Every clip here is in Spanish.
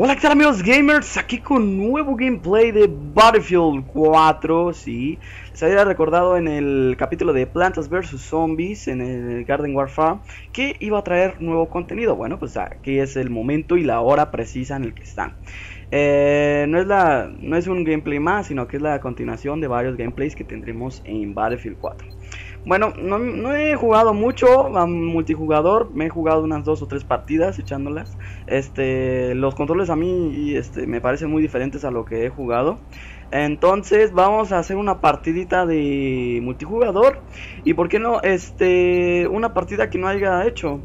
Hola, ¿qué tal amigos gamers? Aquí con nuevo gameplay de Battlefield 4, sí. Les había recordado en el capítulo de Plantas vs Zombies, en el Garden Warfare, que iba a traer nuevo contenido. Bueno, pues aquí es el momento y la hora precisa en el que están. No es un gameplay más, sino que es la continuación de varios gameplays que tendremos en Battlefield 4. Bueno, no he jugado mucho a multijugador, me he jugado unas 2 o 3 partidas echándolas. Los controles a mí me parecen muy diferentes a lo que he jugado. Entonces vamos a hacer una partidita de multijugador. Y por qué no, una partida que no haya hecho.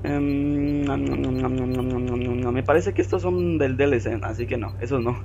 Me parece que estos son del DLC, así que no, esos no.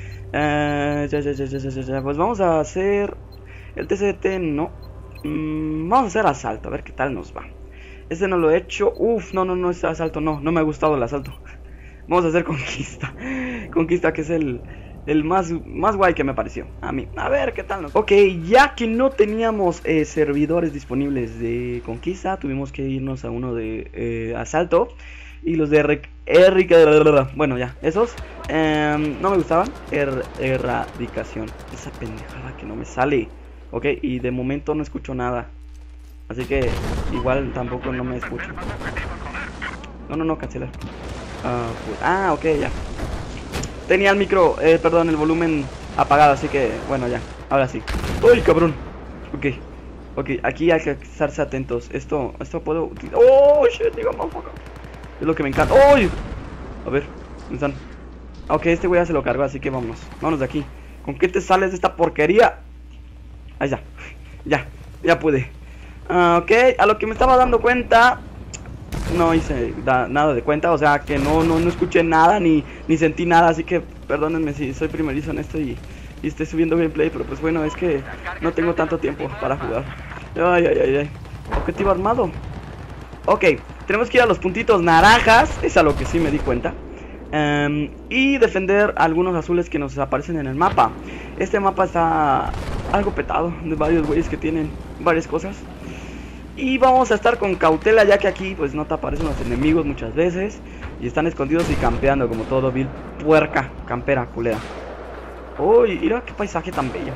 Pues vamos a hacer el TCT, no. Vamos a hacer asalto, a ver qué tal nos va. Este no lo he hecho. No, este asalto no me ha gustado el asalto. Vamos a hacer conquista. Conquista, que es el más guay que me pareció a mí. A ver qué tal nos va. Ok, ya que no teníamos servidores disponibles de conquista, tuvimos que irnos a uno de asalto. Y los de bueno, ya, esos no me gustaban. Erradicación. Esa pendejada que no me sale. Ok, y de momento no escucho nada. Así que igual tampoco no me escucho. No, cancelar. Ok, ya. Tenía el micro, perdón, el volumen apagado, así que, bueno, ya. Ahora sí. ¡Uy, cabrón! Ok, aquí hay que estarse atentos. Esto puedo utilizar. ¡Oh, shit! Digamos, es lo que me encanta. ¡Uy! A ver, ¿dónde están? Ok, este güey ya se lo cargó, así que vámonos de aquí. ¿Con qué te sales de esta porquería? Ahí está. Ya pude. Ok, a lo que me estaba dando cuenta, no hice nada de cuenta, o sea que no escuché nada ni sentí nada, así que perdónenme si soy primerizo en esto y estoy subiendo gameplay, pero pues bueno, es que no tengo tanto tiempo para jugar. Ay. Objetivo armado. Ok, tenemos que ir a los puntitos naranjas, es a lo que sí me di cuenta. Y defender algunos azules que nos aparecen en el mapa. Este mapa está algo petado de varios güeyes que tienen varias cosas. Y vamos a estar con cautela, ya que aquí pues no te aparecen los enemigos muchas veces. Y están escondidos y campeando como todo vil puerca, campera, culera. Uy, mira qué paisaje tan bello.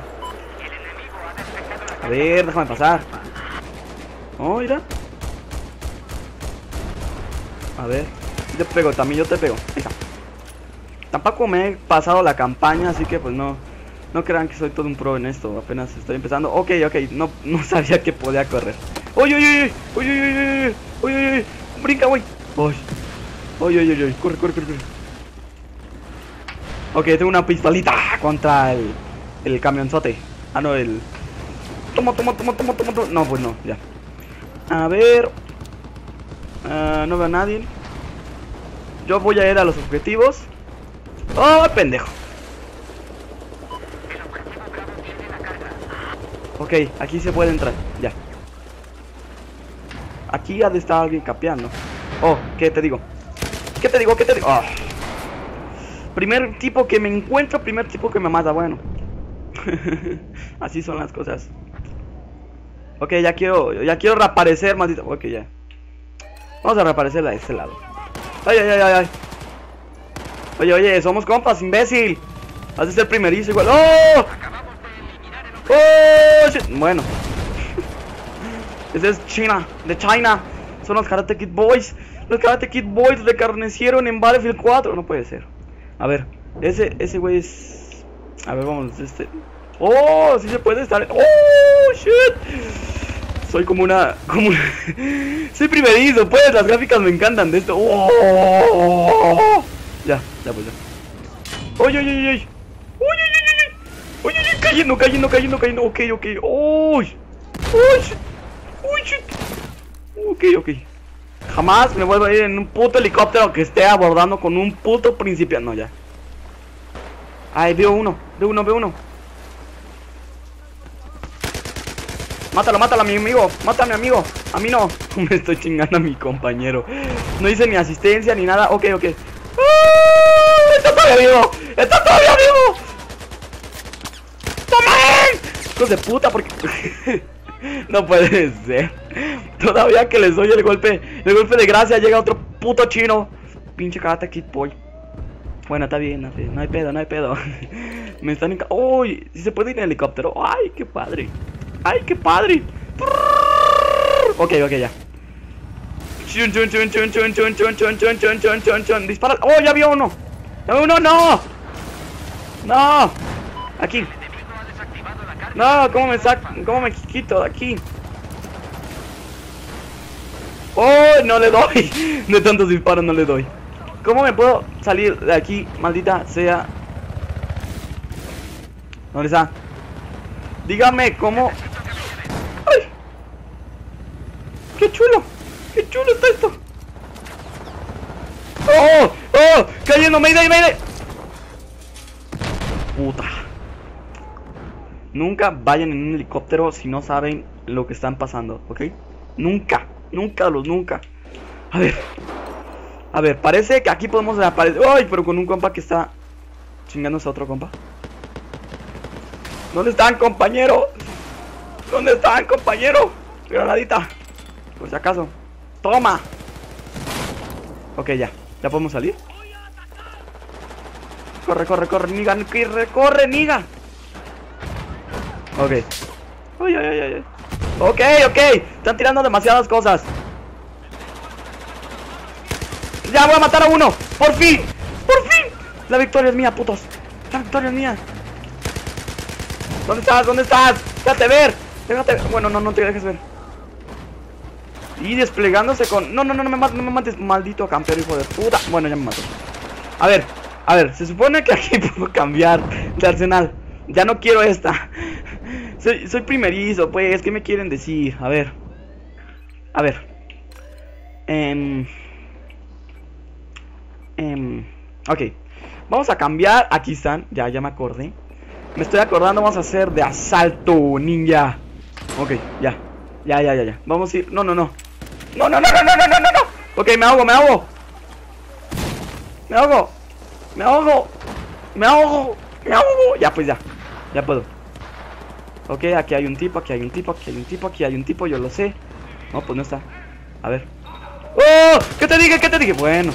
A ver, déjame pasar. Oh, mira. A ver, yo te pego, también yo te pego. Ahí está. Tampoco me he pasado la campaña, así que pues no crean que soy todo un pro en esto. Apenas estoy empezando. Ok, no sabía que podía correr. Uy, brinca, güey. Uy, corre. Ok, tengo una pistolita contra el camionzote. No, Toma. No, pues no, ya. A ver. No veo a nadie. Yo voy a ir a los objetivos. ¡Oh, pendejo! Ok, aquí se puede entrar, ya. Aquí ha de estar alguien capeando. Oh, ¿qué te digo? Oh. Primer tipo que me encuentro, primer tipo que me mata, bueno. Así son las cosas. Ok, ya quiero reaparecer, maldito. Ok, ya. Vamos a reaparecer de este lado. Ay. Oye, somos compas, imbécil. Has de ser primerizo igual. ¡Oh! ¡Oh, shit! Bueno. Ese es China. Son los Karate Kid Boys. Los Karate Kid Boys recarnecieron en Battlefield 4. No puede ser. A ver, ese güey es... A ver, vamos, ¡Oh! Sí se puede estar... ¡Oh, shit! Soy como una... Soy primerizo, pues, las gráficas me encantan de esto. ¡Oh! Ya, pues ya. ¡Uy! Cayendo. Ok. ¡Uy! Ok. Jamás me vuelvo a ir en un puto helicóptero que esté abordando con un puto principiante. No, ya. Ay, veo uno. Mátalo a mi amigo. Mata a mi amigo. A mí no. Me estoy chingando a mi compañero. No hice ni asistencia ni nada. Ok. ¡Está todavía vivo! ¡Toma! Hijos de puta, porque... No puede ser. Todavía que les doy el golpe de gracia, llega otro puto chino. Pinche Karate Kid Boy. Bueno, está bien, no hay pedo, no hay pedo. Me están ¡uy! Si se puede ir en helicóptero. ¡Ay, qué padre! ¡Ay, qué padre! Ok, ya. Dispara. ¡Oh, ya vio uno! ¡No! ¡No! Aquí. No, ¿cómo me quito de aquí? ¡Oh, no le doy! De tantos disparos no le doy. ¿Cómo me puedo salir de aquí, maldita sea? ¿Dónde está? Dígame cómo. ¡Ay! ¡Qué chulo! ¡Qué chulo está esto! ¡Oh! ¡Cayendo! ¡Mayday! Puta. Nunca vayan en un helicóptero si no saben lo que están pasando, ¿ok? Nunca. A ver, parece que aquí podemos aparecer. ¡Ay! Pero con un compa que está chingándose a otro compa. ¿Dónde están, compañero? Granadita. Por si acaso. ¡Toma! Ok, ya podemos salir. Corre, niga. Corre, niga. Ok. Ay. Ok. Están tirando demasiadas cosas. Ya voy a matar a uno. Por fin. La victoria es mía, putos. La victoria es mía. ¿Dónde estás? Déjate ver. Bueno, no te dejes ver. Y desplegándose con... No me mates, maldito campeón, hijo de puta. Bueno, ya me mató. A ver, se supone que aquí puedo cambiar de arsenal. Ya no quiero esta. Soy primerizo, pues. ¿Qué me quieren decir? A ver. Ok. Vamos a cambiar. Aquí están. Ya me acordé. Me estoy acordando. Vamos a hacer de asalto ninja. Ok, ya. Vamos a ir. No. No. Ok, me ahogo. Ya, pues ya puedo. Ok, aquí hay un tipo, aquí hay un tipo, yo lo sé. No, pues no está. A ver. ¡Oh! ¿Qué te dije? Bueno.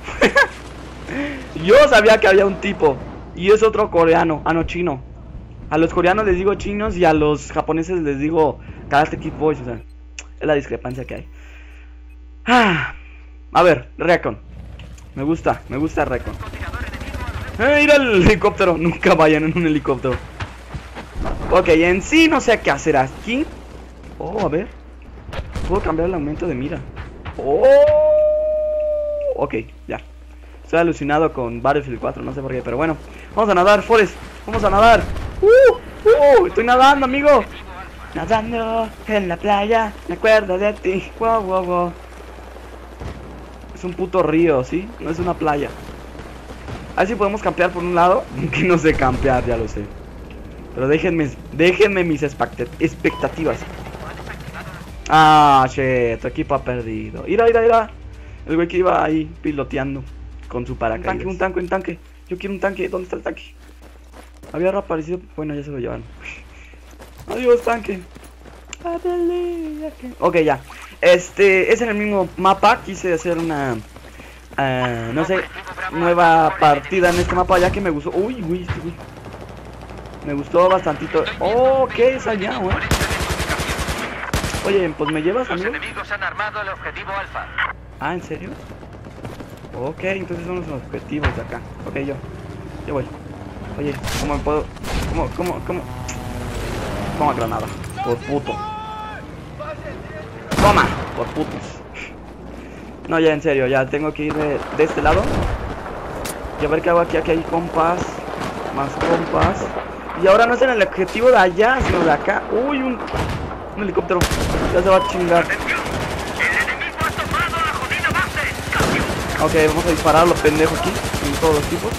Yo sabía que había un tipo. Y es otro coreano. Ah, no, chino. A los coreanos les digo chinos y a los japoneses les digo Karate Kid Boys. O sea, es la discrepancia que hay. A ver, Recon. Me gusta Recon. Ir al helicóptero. Nunca vayan en un helicóptero. Ok, en sí no sé qué hacer aquí. Oh, a ver. Puedo cambiar el aumento de mira. Oh. Ok, ya. Estoy alucinado con Battlefield 4, no sé por qué, pero bueno. Vamos a nadar, Forrest. Vamos a nadar. Estoy nadando, amigo. Nadando en la playa. Me acuerdo de ti. Wow. Es un puto río, ¿sí? No es una playa. A ver si podemos campear por un lado. Que no sé campear, ya lo sé. Pero déjenme mis expectativas. Ah, shit, tu equipo ha perdido. Mira. El güey que iba ahí piloteando con su paracaídas. Un tanque. Yo quiero un tanque. ¿Dónde está el tanque? Había reaparecido. Bueno, ya se lo llevaron. Adiós, tanque. Ok, ya. Es en el mismo mapa. Quise hacer una no sé, nueva partida en este mapa, ya que me gustó. Uy, me gustó bastantito. Oh, ¿qué es allá, güey? Oye, pues me llevas, amigo. Los enemigos han armado el objetivo alfa. Ah, ¿en serio? Ok, entonces son los objetivos de acá. Ok, yo voy. Oye, ¿cómo me puedo? ¿Cómo? Toma granada, por puto. Toma, por putos. No, ya en serio, ya tengo que ir de este lado. Y a ver qué hago aquí. Aquí hay compas. Más compas. Y ahora no es en el objetivo de allá, sino de acá. Uy, un helicóptero. Ya se va a chingar. Ok, vamos a disparar a los pendejos aquí. En todos los tipos.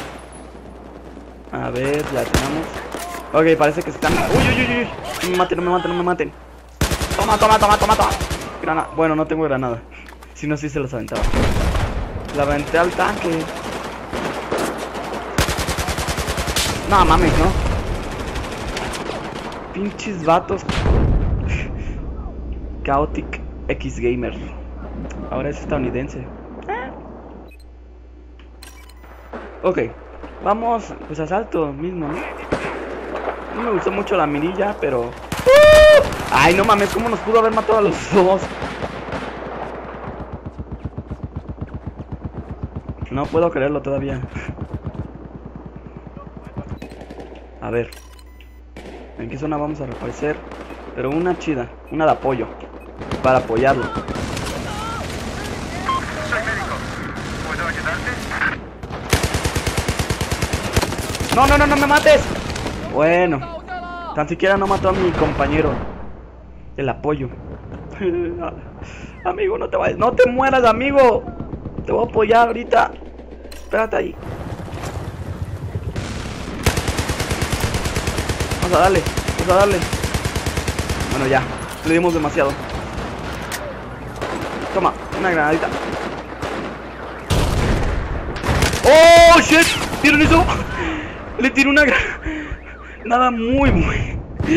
A ver, ya tenemos. Ok, parece que están. Uy. No me maten. Toma. Granada. Bueno, no tengo granada. Si no, sí se los aventaba. La aventé al tanque. No mames, ¿no? Pinches vatos. Chaotic X Gamer. Ahora es estadounidense. Ok, vamos, pues asalto mismo, ¿no? No me gustó mucho la mirilla, pero... ¡Ay, no mames! ¿Cómo nos pudo haber matado a los dos? No puedo creerlo todavía. A ver. ¿En qué zona vamos a reaparecer? Pero una chida, una de apoyo. Para apoyarlo. Soy médico. ¿Puedo ayudarte? ¡No, no, no, no me mates! Bueno. Tan siquiera no mató a mi compañero. El apoyo. Amigo, no te vayas. No te mueras, amigo. Te voy a apoyar ahorita. Espérate ahí. Vamos a darle. Vamos a darle. Bueno, ya. Le dimos demasiado. Toma, una granadita. ¡Oh, shit! ¿Vieron eso? Le tiré una granada. Nada muy...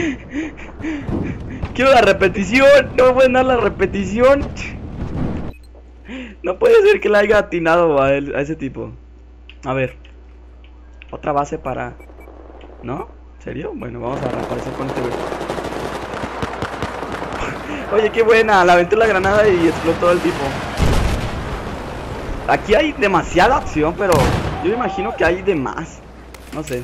Quiero la repetición. No me pueden dar la repetición. No puede ser que le haya atinado a ese tipo. A ver. Otra base para... ¿No? ¿En serio? Bueno, vamos a reaparecer con este güey. Oye, qué buena. Le aventé la granada y explotó el tipo. Aquí hay demasiada acción, pero yo me imagino que hay de más. No sé.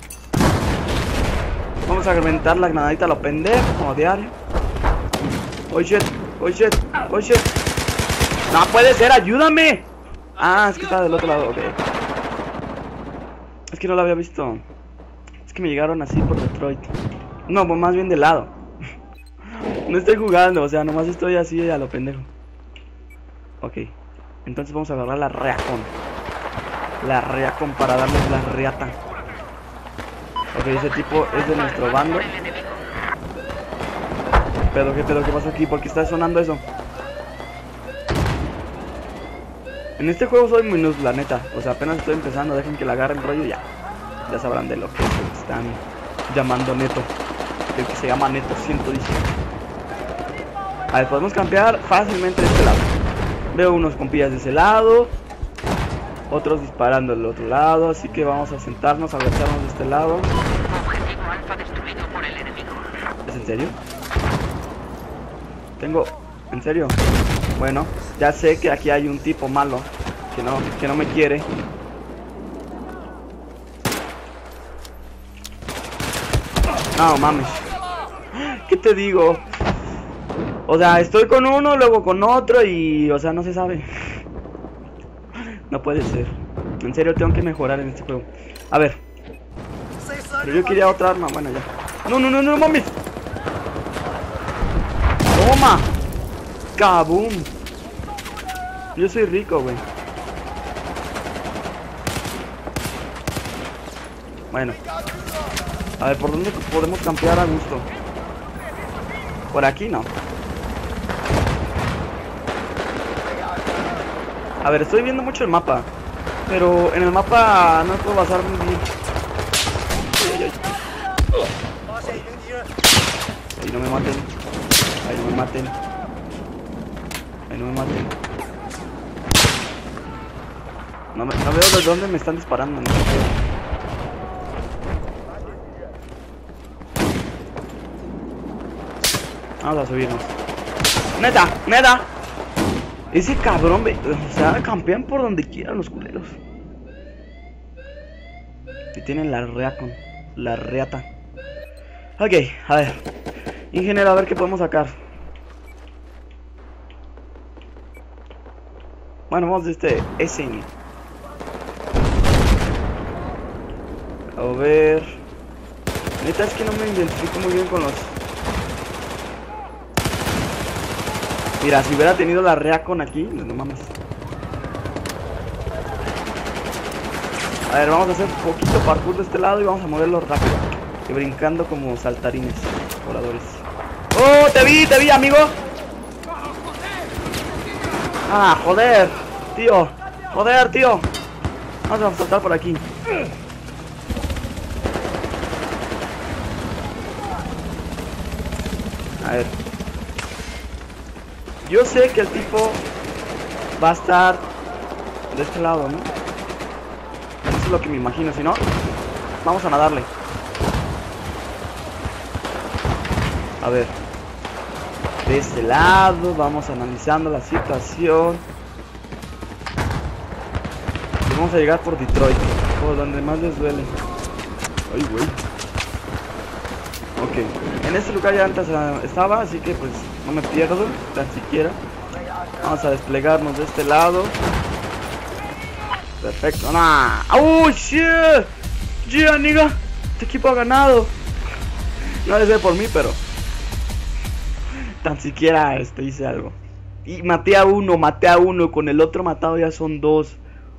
Vamos a reventar la granadita a lo pendejo, como diario. Oh shit, oh shit, oh shit. No puede ser, ayúdame. Ah, es que está del otro lado, ok. Es que no lo había visto. Es que me llegaron así por Detroit. No, pues más bien de lado. No estoy jugando, o sea, nomás estoy así a lo pendejo. Ok, entonces vamos a agarrar la Reacon. La Reacon para darles la reata. Ok, ese tipo es de nuestro bando. ¿Qué pedo? ¿Qué pasa aquí? ¿Por qué está sonando eso? En este juego soy muy noob, la neta. O sea, apenas estoy empezando. Dejen que la agarre el rollo y ya. Ya sabrán de lo que están llamando Neto. El que se llama Neto 110. A ver, podemos campear fácilmente de este lado. Veo unos compillas de ese lado. Otros disparando del otro lado. Así que vamos a sentarnos, a agacharnos de este lado. Objetivo alfa destruido por el enemigo. ¿Es en serio? ¿En serio? Bueno, ya sé que aquí hay un tipo malo que no me quiere. No mames. ¿Qué te digo? O sea, estoy con uno, luego con otro y... O sea, no se sabe. No puede ser. En serio, tengo que mejorar en este juego. A ver. Pero yo quería otra arma. Bueno, ya. No, no, no, no, mames. Toma. Kaboom. Yo soy rico, güey. Bueno. A ver, ¿por dónde podemos campear a gusto? Por aquí no. A ver, estoy viendo mucho el mapa. Pero en el mapa no puedo basar muy bien. Ahí no me maten. Ahí no me maten. Ahí no me maten. No veo de dónde me están disparando. No. Vamos a subirnos. ¡Neta! ¡Neta! Ese cabrón, o sea, campean por donde quieran los culeros. Y tienen la Reacon. La reata. Ok, a ver. Ingeniero, a ver qué podemos sacar. Bueno, vamos de este SN. A ver. Neta es que no me identifico muy bien con los... Mira, si hubiera tenido la Reacon aquí, no mames. A ver, vamos a hacer un poquito parkour de este lado y vamos a moverlo rápido. Y brincando como saltarines voladores. ¡Oh, te vi, amigo! ¡Ah, joder! Tío, joder, tío. Vamos a saltar por aquí. A ver. Yo sé que el tipo va a estar de este lado, ¿no? Sí, lo que me imagino. Si no, vamos a nadarle. A ver. De este lado, vamos analizando la situación. Y vamos a llegar por Detroit, por donde más les duele. Ay, güey. Ok, en este lugar ya antes estaba, así que pues no me pierdo tan siquiera. Vamos a desplegarnos de este lado. Perfecto, nah. ¡Oh, shit! Yeah, nigga. Este equipo ha ganado. No debe ser por mí, pero tan siquiera hice algo. Y maté a uno. Con el otro matado ya son dos.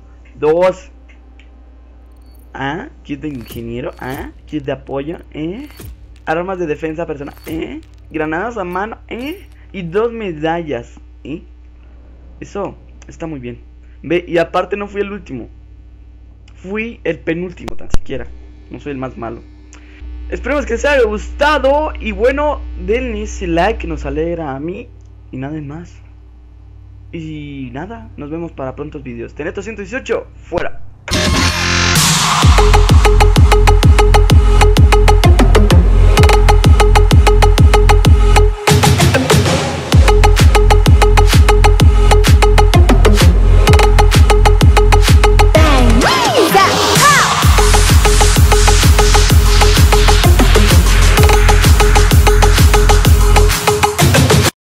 Ah, kit de ingeniero. Ah, kit de apoyo. Armas de defensa personal. Granadas a mano. Y 2 medallas. Eso está muy bien. Ve, y aparte no fui el último. Fui el penúltimo, tan siquiera. No soy el más malo. Esperemos que les haya gustado. Y bueno, denle ese like que nos alegra a mí. Y nada más. Y nada, nos vemos para prontos videos. Teneto 118, fuera.